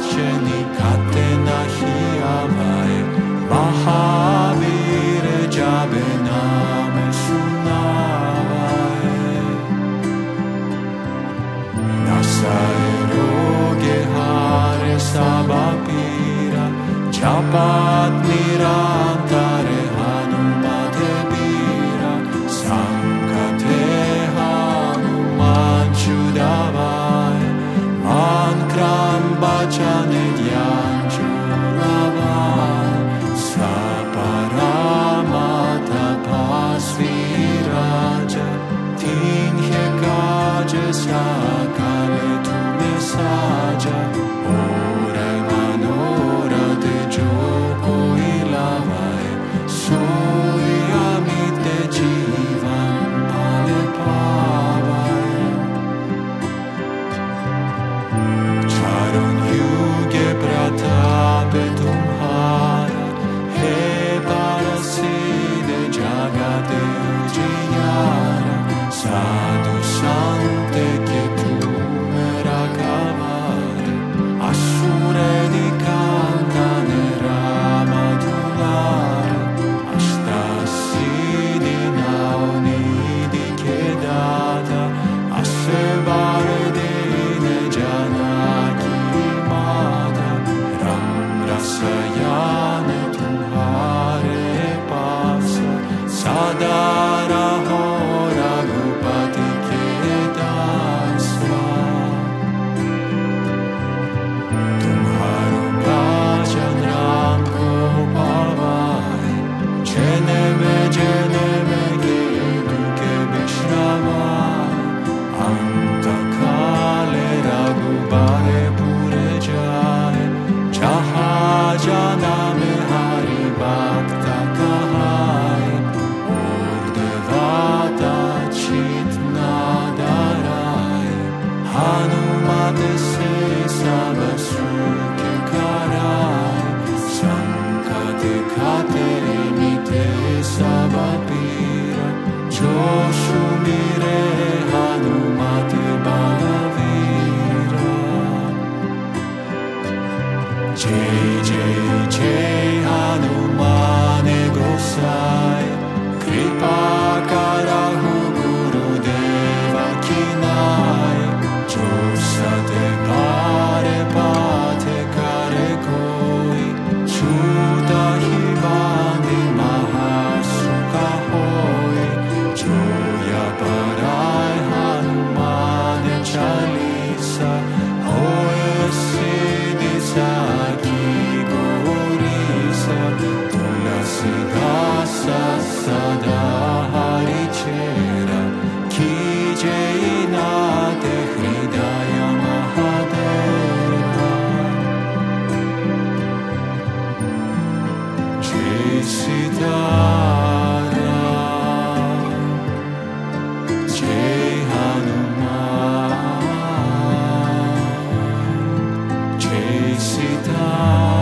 nikate nahi avae Mahavir jabe name sunavae Nasae roge hare sabapira Japat nirantare hanumate bira Sankate hanuman chudavae Mankram bachane dhyan chudavae Saparamata pasviraja Tinhe kaje sakale tu mesaja Ora manora te joko ilavae Soi amite jivan pale pavae Charon yuge pratape tumhara He paraside jagate ujiyara Sadhu sante che tu mera cavare Asure di cantane ramadulare Astasini nauni di chedata Assebare dine janaki mata Ram rasayane tumhare passa Sadara hora gupati kedasa Tumharo bhajan ram ko pavae Janame janame ke duke vishravae Anta kale raghubare pure jaye Jaha janame hari bhakta kahaye Urdevata chitna daraye Hanumate se sabasukhe karaye Sankate kate mite sabapira Joshumire Hanumate balavira Jai Jai Jai Hanumane Gosai Kripa karahu Gurudeva kinai Josate pare pate kare koi Chuta hivandi mahasukha hoi Joya parai Hanumane chalisa Hoye siddhi saki gaurisa Tulasi dasa sada hari chera Ki jai nate hridaya mahadeva Jai Sitara Jai Hanuman Jai Sitara